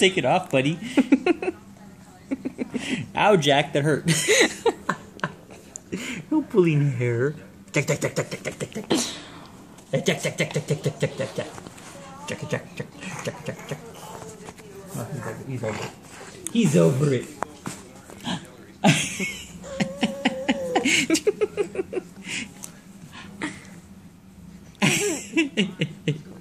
Take it off, buddy. Ow, Jack, that hurt. No pulling hair. Jack, Jack, Jack, Jack, Jack, Jack, Jack, Jack. Jack, Jack, Jack, Jack, Jack, Jack, Jack, Jack, Jack. Jack, Jack, Jack, Jack, Jack, Jack. Oh, he's over it. He's over it. He's over it.